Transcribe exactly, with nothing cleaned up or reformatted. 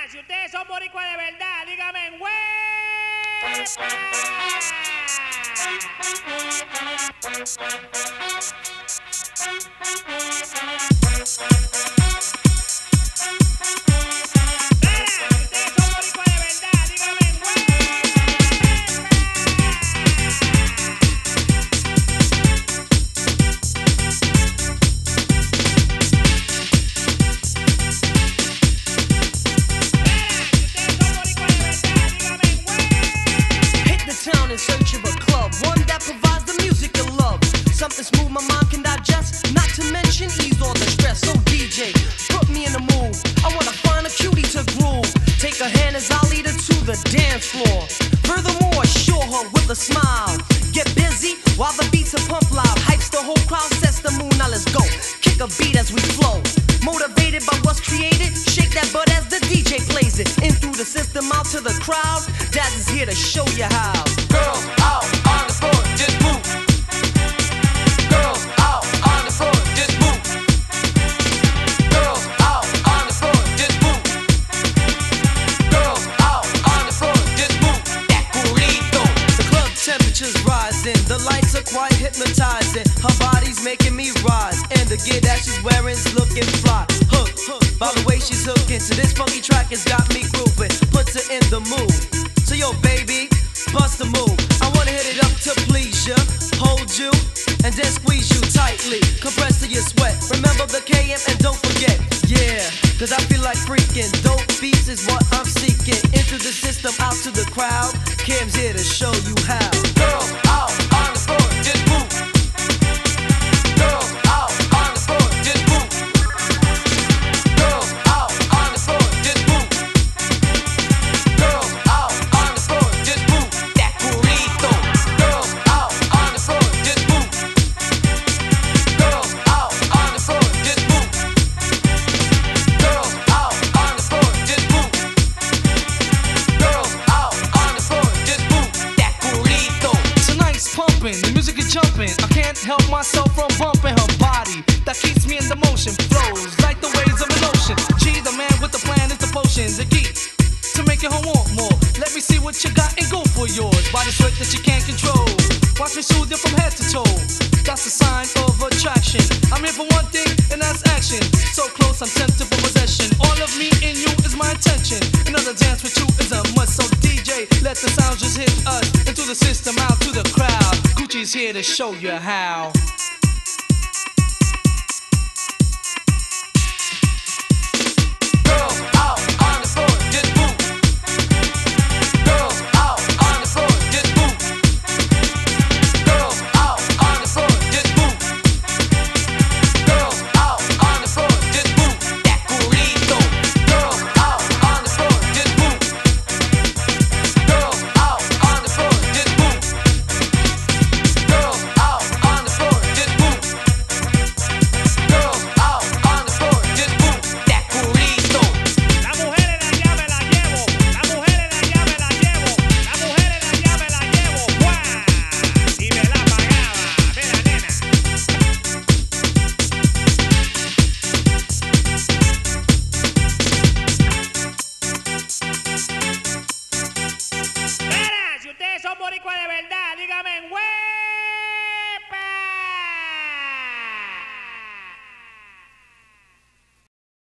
Si ustedes son boricua de verdad, dígame en ¡Huepa! In search of a club, one that provides the music you love. Something smooth my mind can digest, not to mention ease all the stress. So D J, put me in the mood. I wanna find a cutie to groove. Take her hand as I lead her to the dance floor. Furthermore, assure her with a smile. Get busy while the beats are pump loud. Hypes the whole crowd, sets the mood. Now let's go. Kick a beat as we flow. Motivated by what's created, shake that butt as the D J plays it. In through the system, out to the crowd. Daz is here to show you how. Girls out on the floor, just move. Girls out on the floor, just move. Girls out on the floor, just move. Girls out on the floor, just move. That burrito. The club temperature's rising, the lights are quite hypnotizing. Her body's making me rise, and the gear that she's wearing's looking fly. Hook, hook, by the way she's hooking to this funky track has got me grooving, puts her in the mood. So yo, baby, bust a move. I wanna hit it up to please ya, hold you, and then squeeze you tightly. Compress to your sweat. Remember the K M and don't forget, yeah. Cause I feel like freaking. Dope beats is what I'm seeking. Into the system, out to the crowd. Cam's here to show you how. Girls out on the floor, just move. Girls out on the floor, just move. Girls out on the floor, just move. Girls out on the floor, just move. That burrito. Girls out on the floor, just move. Girls out on the floor, just move. Girls out on the floor, just move. Girls out on the floor, just move. That burrito. Tonight's pumping, the music is jumping. I can't help myself from bumping her body. That keeps me in the motion, flows like the waves of an ocean. She, the man with the plan, is the potion, the key to making her want more. Let me see what you got and go for yours. Body sweat that you can't control. Watch me soothe you from head to toe. That's a sign of attraction. I'm here for one thing, and that's action. So close, I'm tempted for possession. All of me in you is my intention. Another dance with you is a must. So D J, let the sound just hit us. Into the system, out to the crowd. Gucci's here to show you how.